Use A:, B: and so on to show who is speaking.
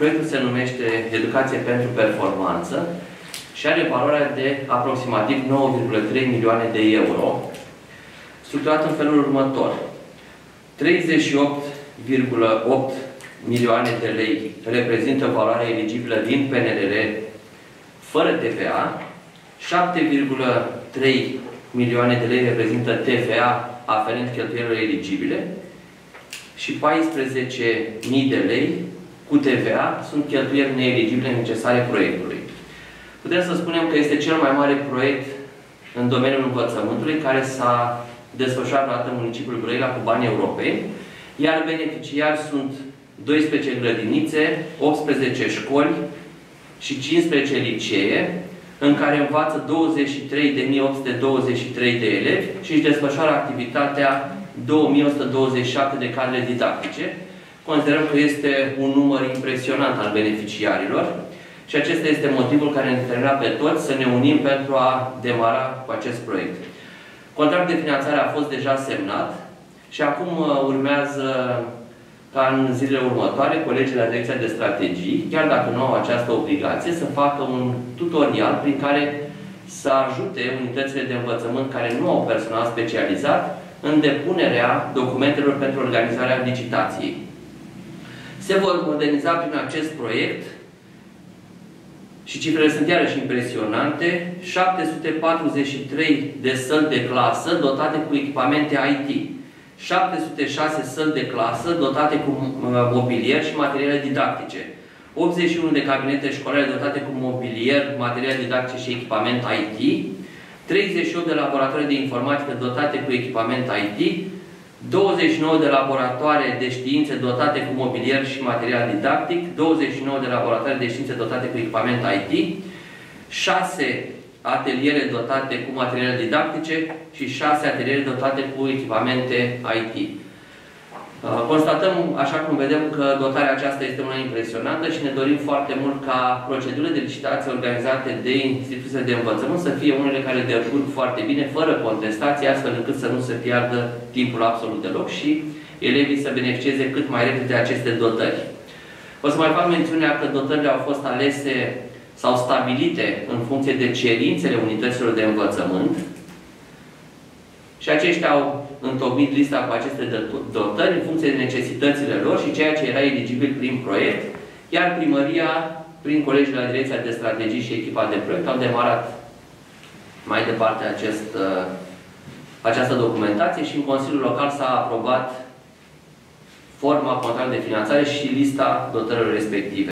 A: Proiectul se numește Educație pentru Performanță și are valoarea de aproximativ 9,3 milioane de euro, structurat în felul următor. 38,8 milioane de lei reprezintă valoarea eligibilă din PNRR fără TVA, 7,3 milioane de lei reprezintă TVA aferent cheltuielilor eligibile și 14.000 de lei cu TVA sunt cheltuieli neeligibile necesare proiectului. Putem să spunem că este cel mai mare proiect în domeniul învățământului care s-a desfășurat în municipiul Brăila cu bani europeni, iar beneficiari sunt 12 grădinițe, 18 școli și 15 licee, în care învață 23.823 de elevi și își desfășoară activitatea 2.127 de cadre didactice. Considerăm că este un număr impresionant al beneficiarilor și acesta este motivul care ne determina pe toți să ne unim pentru a demara cu acest proiect. Contractul de finanțare a fost deja semnat și acum urmează ca în zilele următoare colegii de la Direcția de Strategii, chiar dacă nu au această obligație, să facă un tutorial prin care să ajute unitățile de învățământ care nu au personal specializat în depunerea documentelor pentru organizarea licitației. Se vor moderniza prin acest proiect, și cifrele sunt iarăși impresionante, 743 de săli de clasă dotate cu echipamente IT, 706 săli de clasă dotate cu mobilier și materiale didactice, 81 de cabinete școlare dotate cu mobilier, materiale didactice și echipament IT, 38 de laboratoare de informatică dotate cu echipament IT, 29 de laboratoare de științe dotate cu mobilier și material didactic, 29 de laboratoare de științe dotate cu echipament IT, 6 ateliere dotate cu materiale didactice și 6 ateliere dotate cu echipamente IT. Constatăm, așa cum vedem, că dotarea aceasta este una impresionantă și ne dorim foarte mult ca procedurile de licitație organizate de instituțiile de învățământ să fie unele care decurg foarte bine, fără contestație, astfel încât să nu se piardă timpul absolut deloc și elevii să beneficieze cât mai repede de aceste dotări. O să mai fac mențiunea că dotările au fost alese sau stabilite în funcție de cerințele unităților de învățământ și aceștia au întocmit lista cu aceste dotări în funcție de necesitățile lor și ceea ce era eligibil prin proiect, iar primăria, prin colegii de la Direcția de Strategii și echipa de proiect, au demarat mai departe această documentație și în Consiliul Local s-a aprobat forma contractului de finanțare și lista dotărilor respective.